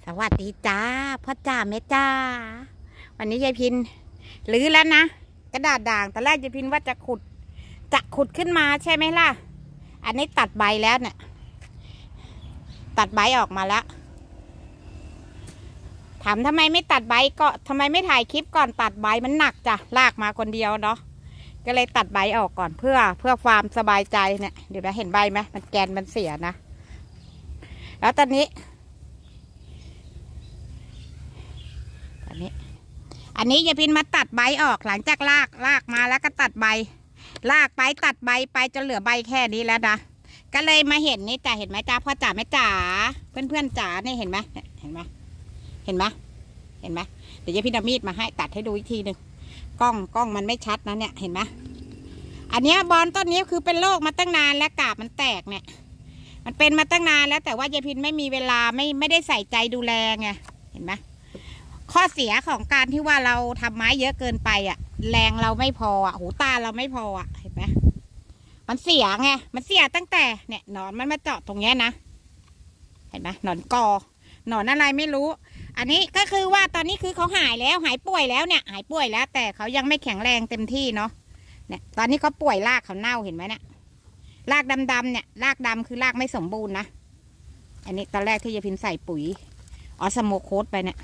สวัสดีจ้าพ่อจ้าแม่จ้าวันนี้ยายพินรื้อแล้วนะกระดาษด่างตอนแรกยายพินว่าจะขุดขึ้นมาใช่ไหมล่ะอันนี้ตัดใบแล้วเนี่ยตัดใบออกมาแล้วถามทำไมไม่ตัดใบก็ทำไมไม่ถ่ายคลิปก่อนตัดใบมันหนักจ้ะลากมาคนเดียวเนาะก็เลยตัดใบออกก่อนเพื่อความสบายใจเนี่ยเดี๋ยวนะเห็นใบไหมมันแกนมันเสียนะแล้วตอนนี้อันนี้ยายพินมาตัดใบออกหลังจากลากมาแล้วก็ตัดใบลากไปตัดใบไปจนเหลือใบแค่นี้แล้วนะก็เลยมาเห็นนี่จ้ะเห็นไหมจ้าพ่อจ๋าแม่จ๋าเพื่อนจ๋าเนี่ยเห็นไหมเห็นไหมเห็นไหมเห็นไหมเดี๋ยวยายพินเอามีดมาให้ตัดให้ดูอีกทีหนึ่งกล้องมันไม่ชัดนะเนี่ยเห็นไหมอันนี้บอนต้นนี้คือเป็นโรคมาตั้งนานแล้วกาบมันแตกเนี่ยมันเป็นมาตั้งนานแล้วแต่ว่ายายพินไม่มีเวลาไม่ได้ใส่ใจดูแลไงเห็นไหมข้อเสียของการที่ว่าเราทำไม้เยอะเกินไปอ่ะแรงเราไม่พออ่ะหูตาเราไม่พออ่ะเห็นไหมมันเสียไงมันเสียตั้งแต่เนี่ยหนอนมันมาเจาะตรงนี้นะเห็นไหมหนอนหนอนอะไรไม่รู้อันนี้ก็คือว่าตอนนี้คือเขาหายแล้วหายป่วยแล้วเนี่ยหายป่วยแล้วแต่เขายังไม่แข็งแรงเต็มที่เนาะเนี่ยตอนนี้เขาป่วยรากเขาเน่าเห็นไหมเนี่ยรากดำเนี่ยรากดำคือรากไม่สมบูรณ์นะอันนี้ตอนแรกที่ยายพินใส่ปุ๋ยออสโมโคสไปเนี่ย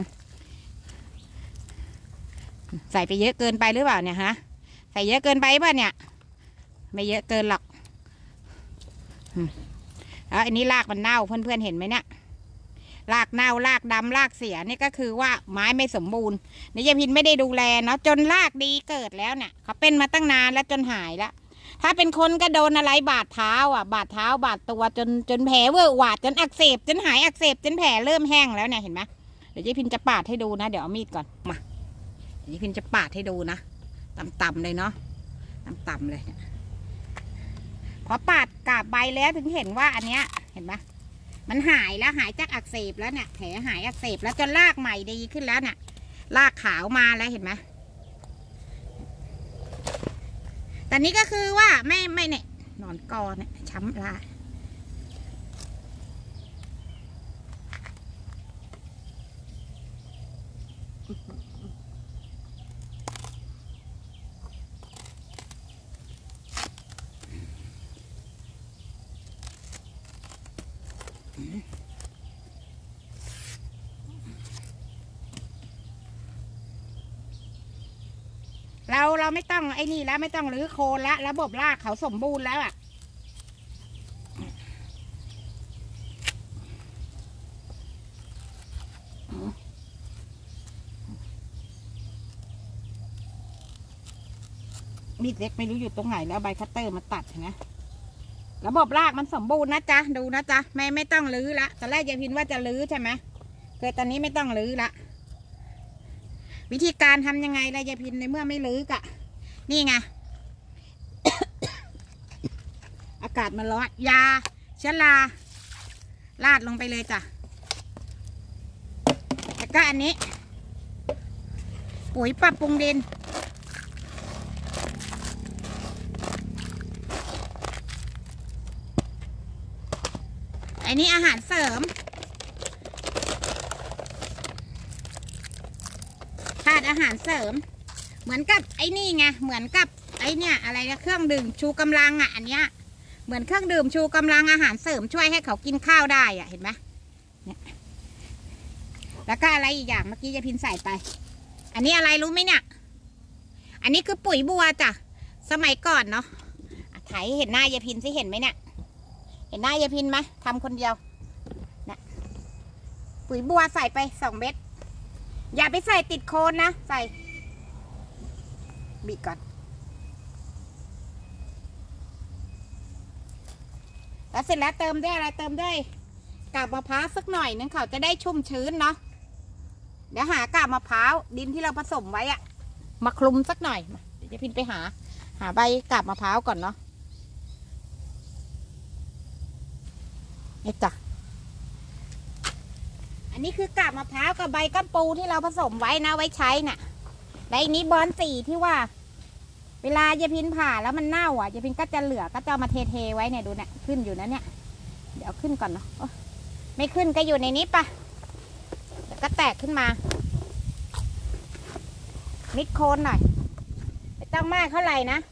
ใส่ไปเยอะเกินไปหรือเปล่าเนี่ยฮะใส่เยอะเกินไปป่ะเนี่ยไม่เยอะเกินหรอกแล้วอันนี้รากมันเน่าเพื่อนเห็นไหมเนี่ยรากเน่ารากดำรากเสียนี่ก็คือว่าไม้ไม่สมบูรณ์นี่ยายพินไม่ได้ดูแลเนาะจนรากดีเกิดแล้วเนี่ยเขาเป็นมาตั้งนานแล้วจนหายแล้วถ้าเป็นคนก็โดนอะไรบาดเท้าอ่ะบาดเท้าบาดตัวจนแผลเวอะหวาดจนอักเสบจนหายอักเสบจนแผลเริ่มแห้งแล้วเนี่ยเห็นไหมเดี๋ยวยายพินจะปาดให้ดูนะเดี๋ยวเอามีดก่อนมานี่พินจะปาดให้ดูนะต่ำๆเลยเนาะต่ำๆเลยพอปาดกาบใบแล้วถึงเห็นว่าอันเนี้ยเห็นไหมมันหายแล้วหายจากอักเสบแล้วเนี่ยแผลหายอักเสบแล้วจนรากใหม่ดีขึ้นแล้วเนี่ยรากขาวมาแล้วเห็นไหมแต่นี้ก็คือว่าไม่เนี่ยหนอนกอเนี่ยช้ำลาเราไม่ต้องไอ้นี่แล้วไม่ต้องรื้อโคนแล้วระบบรากเขาสมบูรณ์แล้วอ่ะมีดเล็กไม่รู้อยู่ตรงไหนแล้วใบคัตเตอร์มาตัดนะระบบรากมันสมบูรณ์นะจ๊ะดูนะจ๊ะไม่ต้องรื้อละตอนแรกยายพินว่าจะรื้อใช่ไหมตอนนี้ไม่ต้องรื้อละวิธีการทำยังไงล่ะยายพินในเมื่อไม่รื้อกะนี่ไง อากาศมันร้อนยาเชื้อราราดลงไปเลยจ้ะแล้วก็อันนี้ปุ๋ยปรับปรุงดินอันนี้อาหารเสริมธาตุอาหารเสริมเหมือนกับไอ้นี่ไงเหมือนกับไอ้เนี่ยอะไรนะเครื่องดื่มชูกำลังอ่ะอันเนี้ยเหมือนเครื่องดื่มชูกำลังอาหารเสริมช่วยให้เขากินข้าวได้อ่ะเห็นไหมเนี่ยแล้วก็อะไรอีกอย่างเมื่อกี้ยายพินใส่ไปอันนี้อะไรรู้ไหมเนี่ยอันนี้คือปุ๋ยบัวจ้ะสมัยก่อนเนาะถ่ายเห็นหน้ายายพินสิเห็นไหมเนี่ยเห็นหน้ายายพินไหมทำคนเดียวนะปุ๋ยบัวใส่ไป2 เม็ดอย่าไปใส่ติดโคนนะใส่บีบก่อนแล้วเสร็จแล้วเติมด้วยอะไรเติมด้วยกาบมะพร้าวสักหน่อยนึงเขาจะได้ชุ่มชื้นเนาะเดี๋ยวหากาบมะพร้าวดินที่เราผสมไว้อะมาคลุมสักหน่อยเดี๋ยวจะพินไปหาใบกาบมะพร้าวก่อนเนาะนี่จ้ะอันนี้คือกาบมะพร้าวกับใบก้ามปูที่เราผสมไว้นะไว้ใช้น่ะและอันนี้บอนสีที่ว่าเวลายายพินผ่าแล้วมันเน่าอ่ะยายพินก็จะเหลือก็จะมาเทไว้เนี่ยดูเนี่ยขึ้นอยู่นะเนี่ยเดี๋ยวขึ้นก่อนเนาะไม่ขึ้นก็อยู่ในนี้ปะก็แตกขึ้นมามิดโคนหน่อยไม่ต้องมากเท่าไหร่นะ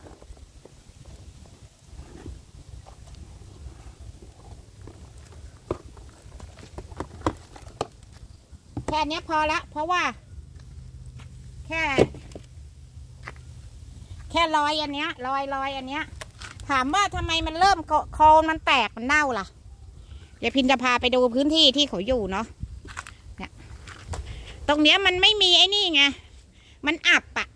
แค่นี้พอละเพราะว่าแค่รอยอันเนี้ยรอยอันเนี้ยถามว่าทำไมมันเริ่มโคนมันแตกมันเน่าล่ะเดี๋ยวพินจะพาไปดูพื้นที่ที่เขาอยู่เนาะเนี่ยตรงเนี้ยมันไม่มีไอ้นี่ไงมันอับอะ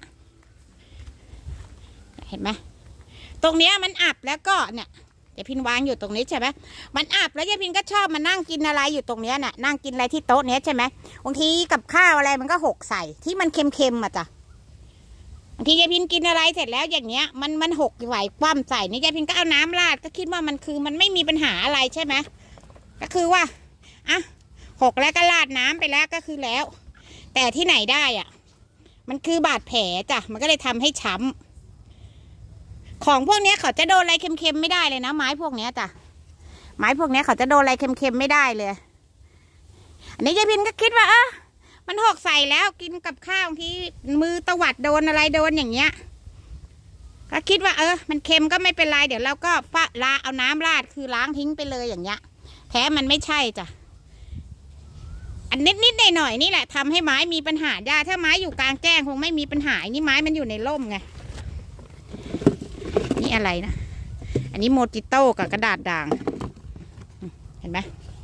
เห็นไหมตรงเนี้ยมันอับแล้วก็เนี่ยเดี๋ยวพินวางอยู่ตรงนี้ใช่ไหมมันอับแล้วยายพินก็ชอบมานั่งกินอะไรอยู่ตรงเนี้ยน่ะนั่งกินอะไรที่โต๊ะเนี้ยใช่ไหมบางทีกับข้าวอะไรมันก็หกใส่ที่มันเค็มๆอ่ะจ้ะบางทียายพินกินอะไรเสร็จแล้วอย่างเงี้ยมันหกไหวคว่ำใส่นี่ยายพินก็เอาน้ำราดก็คิดว่ามันคือมันไม่มีปัญหาอะไรใช่ไหมก็คือว่าอ่ะหกแล้วก็ราดน้ำไปแล้วก็คือแล้วแต่ที่ไหนได้อ่ะมันคือบาดแผลจ้ะมันก็เลยทำให้ช้ำของพวกนี้เขาจะโดนอะไรเค็มๆไม่ได้เลยนะไม้พวกนี้จ้ะไม้พวกนี้เขาจะโดนอะไรเค็มๆไม่ได้เลยอันนี้ยายพินก็คิดว่ามันหกใส่แล้วกินกับข้าวที่มือตวัดโดนอะไรโดนอย่างเงี้ยก็คิดว่ามันเค็มก็ไม่เป็นไรเดี๋ยวเราก็เอาน้ำราดคือล้างทิ้งไปเลยอย่างเงี้ยแท้มันไม่ใช่จ้ะอันนิดหน่อยนี่แหละทำให้ไม้มีปัญหาได้ถ้าไม้อยู่กลางแจ้งคงไม่มีปัญหานี่ไม้มันอยู่ในร่มไงนี่อะไรนะอันนี้โมจิโต้กับกระดาษด่างเห็นไหม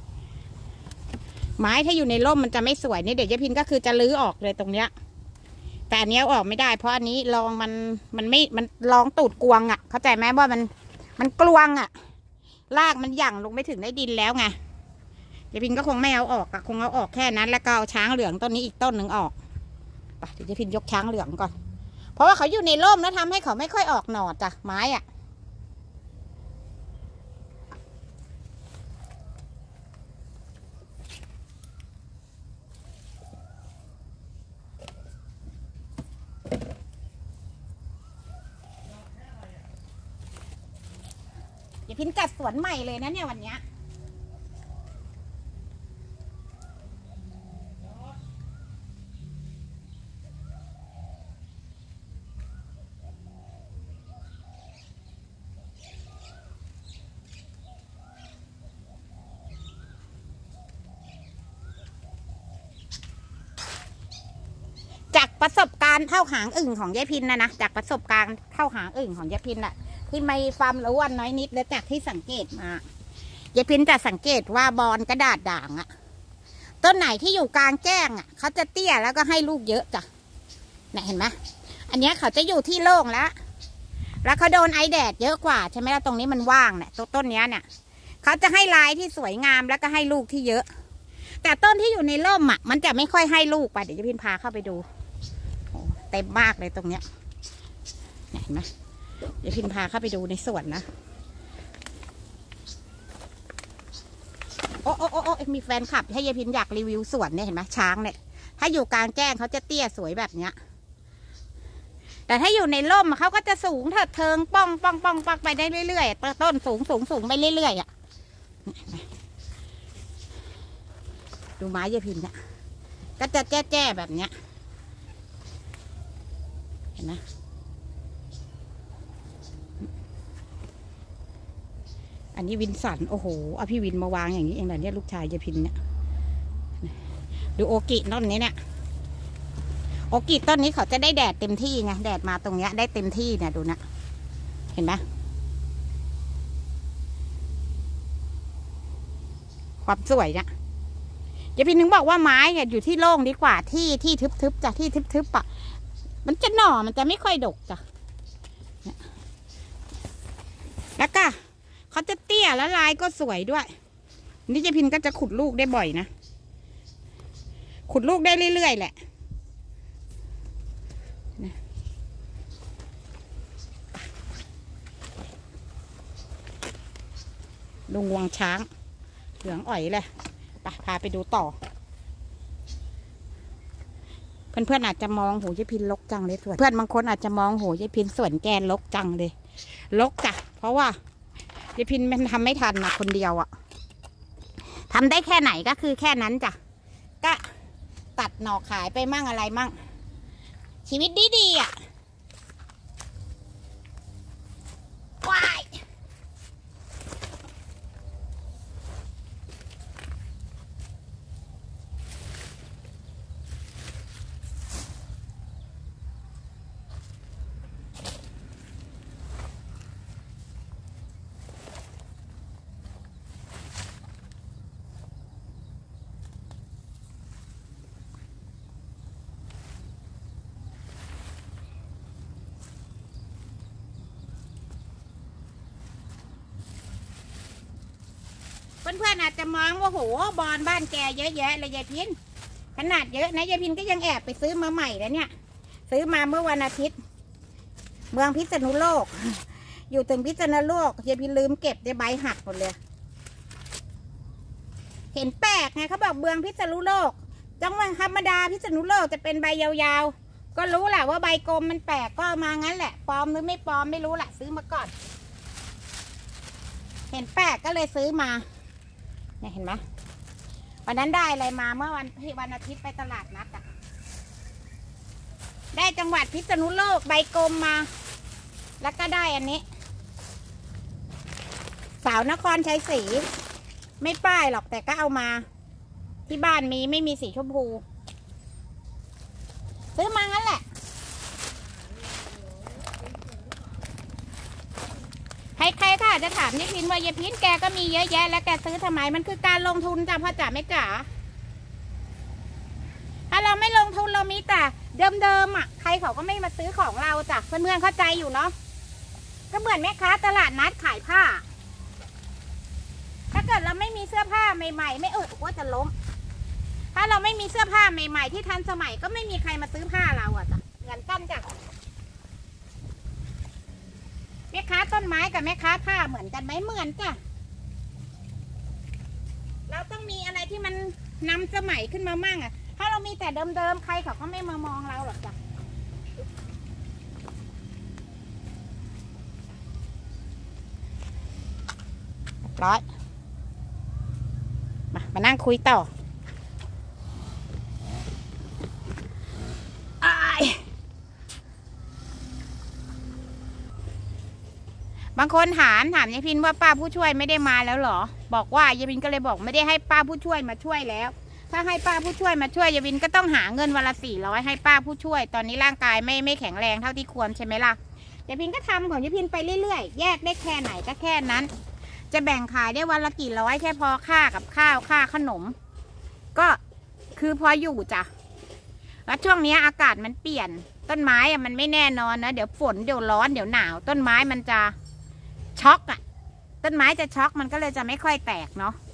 ไม้ถ้าอยู่ในร่มมันจะไม่สวยนี่เดี๋ยวยายพินก็คือจะลื้อออกเลยตรงเนี้ยแต่อันนี้ออกไม่ได้เพราะอันนี้รองมันรองตูดกวงอ่ะเข้าใจไหมว่ามันกลวงอ่ะรากมันหยั่งลงไม่ถึงในดินแล้วไงยายพินก็คงไม่เอาออกคงเอาออกแค่นั้นแล้วก็เอาช้างเหลืองต้นนี้อีกต้นหนึ่งออกไปเดี๋ยวยายพินยกช้างเหลืองก่อนเพราะว่าเขาอยู่ในร่มแล้วทำให้เขาไม่ค่อยออกหน่อจ้ะไม้อ่ะเดี๋ยวพินจัดสวนใหม่เลยนะเนี่ยวันนี้จากประสบการณ์เข้าหางอึ่งของยายพินนะจากประสบการณ์เข้าหางอึ่งของยายพินแหละที่ไม่ความรู้วันน้อยนิดแล้วจากที่สังเกตมายายพินจะสังเกตว่าบอนกระดาษด่างอะต้นไหนที่อยู่กลางแจ้งอะเขาจะเตี้ยแล้วก็ให้ลูกเยอะจ้ะเนี่ยเห็นไหมอันนี้เขาจะอยู่ที่โล่งแล้วเขาโดนไอแดดเยอะกว่าใช่ไหมล่ะตรงนี้มันว่างเนี่ยต้นนี้เนี่ยเขาจะให้ลายที่สวยงามแล้วก็ให้ลูกที่เยอะแต่ต้นที่อยู่ในร่มอะมันจะไม่ค่อยให้ลูกไปเดี๋ยวยายพินพาเข้าไปดูเต็มมากเลยตรงเนี้ยเห็นไหมเดี๋ยวพินพาเข้าไปดูในสวนนะโอ้มีแฟนคลับให้ยายพินอยากรีวิวสวนเนี่ยเห็นไหมช้างเนี่ยถ้าอยู่กลางแจ้งเขาจะเตี้ยสวยแบบเนี้ยแต่ถ้าอยู่ในร่มเขาก็จะสูงเถิดเทิงป้องไปได้เรื่อยๆต้นสูงไปเรื่อยๆอ่ะดูไม้ยายพินเนี่ยก็จะแจ้แบบเนี้ยเห็นไหมอันนี้วินสันโอ้โหเอาพี่วินมาวางอย่างนี้เองแต่เนี่ยลูกชายยายพินเนี่ยดูโอกิต้นนี้เนี่ยโอกิต้นนี้เขาจะได้แดดเต็มที่ไงแดดมาตรงเนี้ยได้เต็มที่เนี่ยดูนะเห็นไหมความสวยเนี่ยยายพินถึงบอกว่าไม้เนี่ยอยู่ที่โล่งดีกว่าที่ทึบๆจ้ะที่ทึบๆอ่ะมันจะหน่อมันจะไม่ค่อยดกจ้ะแล้วก็เขาจะเตี้ยแล้วลายก็สวยด้วยนี่ยายพินก็จะขุดลูกได้บ่อยนะขุดลูกได้เรื่อยๆแหละดูงวงช้างเหลืองอ่อยเลยพาไปดูต่อเพื่อนๆอาจจะมองโหยายพินรกจังเลยเพื่อนบางคนอาจจะมองโหยายพินสวนแกนรกจังเลยรกจ้ะเพราะว่ายายพินมันทำไม่ทันนะคนเดียวอะทำได้แค่ไหนก็คือแค่นั้นจ้ะก็ตัดหน่อขายไปมั่งอะไรมั่งชีวิตดีๆอ่ะว้ายเพื่อนๆอาจจะมองว่าโหบอลบ้านแกเยอะแยะเลยยายพินขนาดเยอะนะยายพินก็ยังแอบไปซื้อมาใหม่แล้วเนี่ยซื้อมาเมื่อวันอาทิตย์เมืองพิษณุโลกอยู่ถึงพิษณุโลกยายพินลืมเก็บใบหักหมดเลยเห็นแปลกไงเขาบอกเมืองพิษณุโลกจังหวัดธรรมดาพิษณุโลกจะเป็นใบยาวๆก็รู้แหละว่าใบกลมมันแปลกก็มางั้นแหละปลอมหรือไม่ปลอมไม่รู้แหละซื้อมาก่อนเห็นแปลกก็เลยซื้อมาเห็นไหมวันนั้นได้อะไรมาเมื่อวันอาทิตย์ไปตลาดนัดอะได้จังหวัดพิษณุโลกใบกลมมาแล้วก็ได้อันนี้สาวนครชัยศรีไม่ป้ายหรอกแต่ก็เอามาที่บ้านมีไม่มีสีชมพูซื้อมางั้นแหละใครๆค่ะจะถามยายพินว่ายายพินแกก็มีเยอะแยะแล้วแกซื้อทำไมมันคือการลงทุนจ้ะพ่อจ๋าแม่จ๋าถ้าเราไม่ลงทุนเรามีแต่เดิมๆอ่ะใครเขาก็ไม่มาซื้อของเราจ้ะเพื่อนๆเข้าใจอยู่เนาะก็เหมือนแม่ค้าตลาดนัดขายผ้าถ้าเกิดเราไม่มีเสื้อผ้าใหม่ๆไม่ว่าจะล้มถ้าเราไม่มีเสื้อผ้าใหม่ๆที่ทันสมัยก็ไม่มีใครมาซื้อผ้าเราอ่ะจ้ะเงินกันจ้ะแม่ค้าต้นไม้กับแม่ค้าผ้าเหมือนกันไหมเหมือนจ้ะเราต้องมีอะไรที่มันนำสมัยขึ้นมามั่งอ่ะถ้าเรามีแต่เดิมๆใครเขาก็ไม่มามองเราหรอกจ้ะร้อยมานั่งคุยต่อบางคนถามยายพินว่าป้าผู้ช่วยไม่ได้มาแล้วหรอบอกว่ายายพินก็เลยบอกไม่ได้ให้ป้าผู้ช่วยมาช่วยแล้วถ้าให้ป้าผู้ช่วยมาช่วยยายพินก็ต้องหาเงินวันละ400ให้ป้าผู้ช่วยตอนนี้ร่างกายไม่แข็งแรงเท่าที่ควรใช่ไหมล่ะยายพินก็ทำของยายพินไปเรื่อยๆแยกได้แค่ไหนก็แค่นั้นจะแบ่งขายได้วันละกี่ร้อยแค่พอค่ากับข้าวค่าขนมก็คือพออยู่จ้ะแล้วช่วงนี้อากาศมันเปลี่ยนต้นไม้อะมันไม่แน่นอนนะเดี๋ยวฝนเดี๋ยวร้อนเดี๋ยวหนาวต้นไม้มันจะช็อกอ่ะต้นไม้จะช็อกมันก็เลยจะไม่ค่อยแตกเนาะ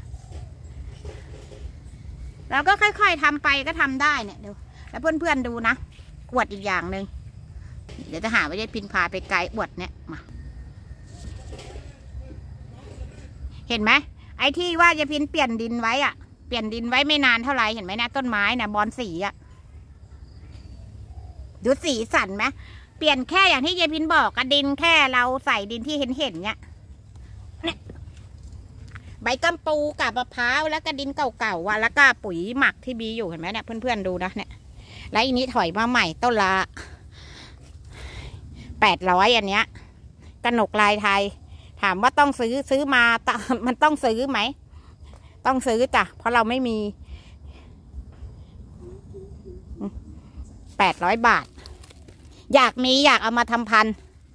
เราก็ค่อยๆทำไปก็ทำได้เนี่ยเดี๋ยวแล้วเพื่อนๆดูนะอวดอีกอย่างหนึ่งเดี๋ยวจะหาว่ายายพินพาไปไกลอวดเนี่ยมาเห็นไหมไอ้ที่ว่ายายพินเปลี่ยนดินไว้อ่ะเปลี่ยนดินไว้ไม่นานเท่าไหร่เห็นไหมนะต้นไม้นะบอนสีอ่ะดูสีสันไหมเปลี่ยนแค่อย่างที่ยายพินบอกกับดินแค่เราใส่ดินที่เห็นเนี่ยใบกัมปูกับมะพร้าวแล้วก็ดินเก่าๆแล้วก็ปุ๋ยหมักที่มีอยู่เห็นไหมเนี่ยเพื่อนๆดูนะเนี่ยแล้วอันนี้ถอยมาใหม่ต้นละ800อันเนี้ยกนกลายไทยถามว่าต้องซื้อมามันต้องซื้อไหมต้องซื้อจ้ะเพราะเราไม่มี800 บาทอยากเอามาทำพัน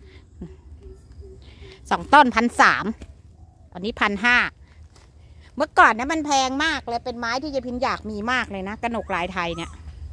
2 ต้น1,300ตอนนี้1,500เมื่อก่อนเนี่ยมันแพงมากเลยเป็นไม้ที่ยายพินอยากมีมากเลยนะกนกลายไทยเนี่ย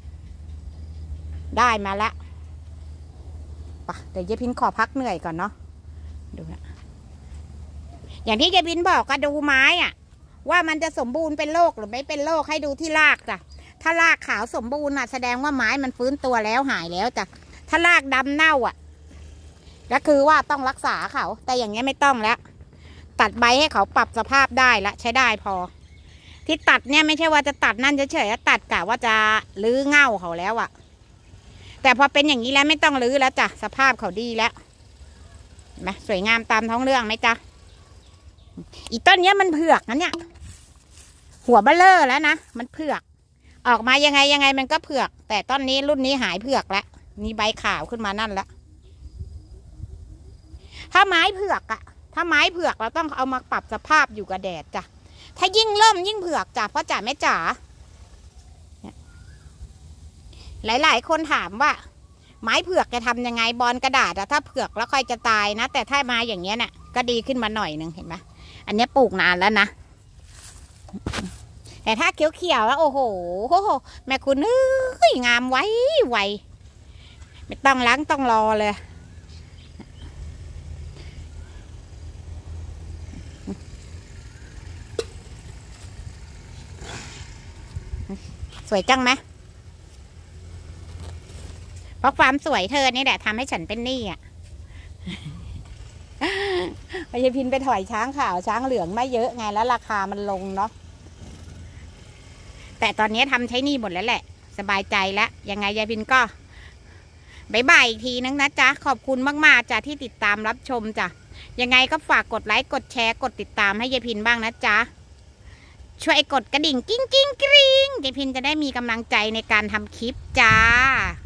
ได้มาแล้วป่ะเดี๋ยวยายพินขอพักเหนื่อยก่อนเนาะดูนะอย่างที่ยายพินบอกก็ดูไม้อ่ะว่ามันจะสมบูรณ์เป็นโรคหรือไม่เป็นโรคให้ดูที่รากจ้ะถ้ารากขาวสมบูรณ์อ่ะแสดงว่าไม้มันฟื้นตัวแล้วหายแล้วจ้ะถ้ารากดำเน่าอ่ะก็คือว่าต้องรักษาเขาแต่อย่างเงี้ยไม่ต้องแล้วตัดใบให้เขาปรับสภาพได้ละใช้ได้พอที่ตัดเนี่ยไม่ใช่ว่าจะตัดนั่นเฉยๆตัดกะว่าจะรื้อเง่าเขาแล้วอ่ะแต่พอเป็นอย่างนี้แล้วไม่ต้องรื้อแล้วจ้ะสภาพเขาดีแล้วมาสวยงามตามท้องเรื่องไหมจ๊ะอีต้นเนี้ยมันเผือกนะเนี่ยหัวเบลเลอร์แล้วนะมันเผือกออกมายังไงยังไงมันก็เผือกแต่ต้นนี้รุ่นนี้หายเผือกแล้วมีใบขาวขึ้นมานั่นแล้วถ้าไม้เผือกอะถ้าไม้เผือกเราต้องเอามาปรับสภาพอยู่กับแดดจ้ะถ้ายิ่งเริ่มยิ่งเผือกจ้ะเพราะจ๋าแม่จ๋าหลายๆคนถามว่าไม้เผือกจะทำยังไงบอลกระดาษอะถ้าเผือกแล้วค่อยจะตายนะแต่ถ้ามาอย่างเงี้ยน่ะก็ดีขึ้นมาหน่อยหนึ่งเห็นไหมอันนี้ปลูกนานแล้วนะแต่ถ้าเขียวๆแล้วโอ้โหแม่คุณเอ้ยงามไว้ไม่ต้องล้างต้องรอเลยสวยจังไหมเพราะความสวยเธอนี่แหละทำให้ฉันเป็นหนี้อ่ะพยาพินไปถอยช้างขาวช้างเหลืองไม่เยอะไงแล้วราคามันลงเนาะแต่ตอนนี้ทำใช้หนี้หมดแล้วแหละสบายใจแล้วยังไงยายพินก็บายอีกทีนึงนะจ๊ะขอบคุณมากๆจ้ะที่ติดตามรับชมจ้ะยังไงก็ฝากกดไลค์กดแชร์กดติดตามให้ยายพินบ้างนะจ๊ะช่วยกดกระดิ่งกิ้งกิ้งกริ๊งยายพินจะได้มีกำลังใจในการทำคลิปจ้า